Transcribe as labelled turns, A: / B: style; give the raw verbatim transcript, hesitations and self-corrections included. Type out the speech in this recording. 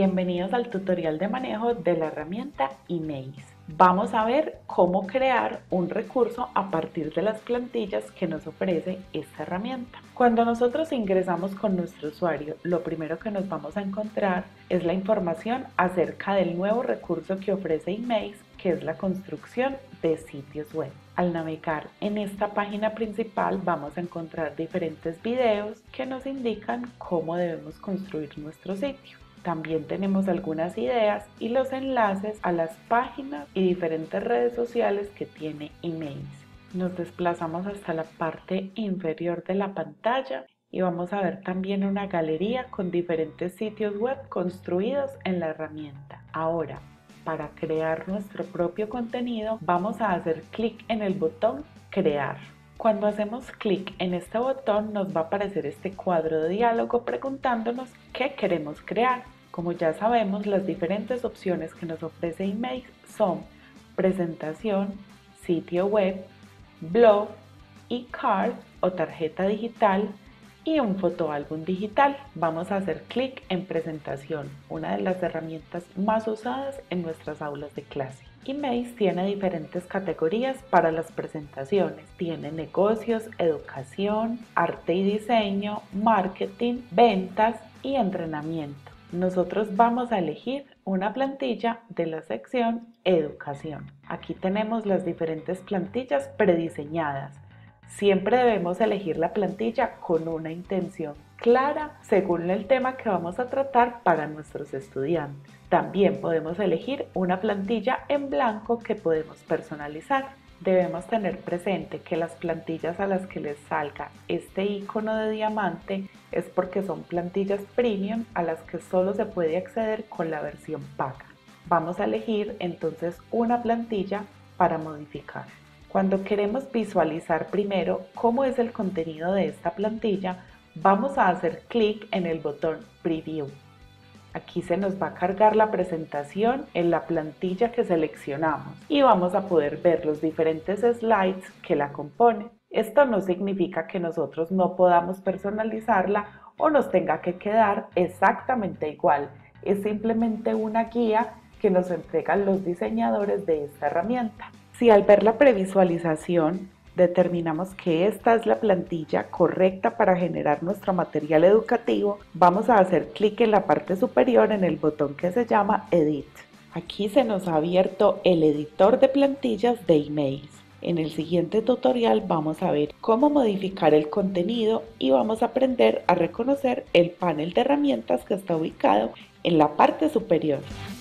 A: Bienvenidos al tutorial de manejo de la herramienta Emails. Vamos a ver cómo crear un recurso a partir de las plantillas que nos ofrece esta herramienta. Cuando nosotros ingresamos con nuestro usuario, lo primero que nos vamos a encontrar es la información acerca del nuevo recurso que ofrece Emails, que es la construcción de sitios web. Al navegar en esta página principal vamos a encontrar diferentes videos que nos indican cómo debemos construir nuestro sitio. También tenemos algunas ideas y los enlaces a las páginas y diferentes redes sociales que tiene Emails. Nos desplazamos hasta la parte inferior de la pantalla y vamos a ver también una galería con diferentes sitios web construidos en la herramienta. Ahora, para crear nuestro propio contenido, vamos a hacer clic en el botón Crear. Cuando hacemos clic en este botón nos va a aparecer este cuadro de diálogo preguntándonos qué queremos crear. Como ya sabemos, las diferentes opciones que nos ofrece Emails son presentación, sitio web, blog, e-card o tarjeta digital y un fotoálbum digital. Vamos a hacer clic en presentación, una de las herramientas más usadas en nuestras aulas de clase. Emails tiene diferentes categorías para las presentaciones. Tiene negocios, educación, arte y diseño, marketing, ventas y entrenamiento. Nosotros vamos a elegir una plantilla de la sección Educación. Aquí tenemos las diferentes plantillas prediseñadas. Siempre debemos elegir la plantilla con una intención clara según el tema que vamos a tratar para nuestros estudiantes. También podemos elegir una plantilla en blanco que podemos personalizar. Debemos tener presente que las plantillas a las que les salga este icono de diamante es porque son plantillas premium a las que solo se puede acceder con la versión paga. Vamos a elegir entonces una plantilla para modificar. Cuando queremos visualizar primero cómo es el contenido de esta plantilla, vamos a hacer clic en el botón Preview. Aquí se nos va a cargar la presentación en la plantilla que seleccionamos y vamos a poder ver los diferentes slides que la componen. Esto no significa que nosotros no podamos personalizarla o nos tenga que quedar exactamente igual. Es simplemente una guía que nos entregan los diseñadores de esta herramienta. Si al ver la previsualización determinamos que esta es la plantilla correcta para generar nuestro material educativo, vamos a hacer clic en la parte superior en el botón que se llama Edit. Aquí se nos ha abierto el editor de plantillas de Emails. En el siguiente tutorial vamos a ver cómo modificar el contenido y vamos a aprender a reconocer el panel de herramientas que está ubicado en la parte superior.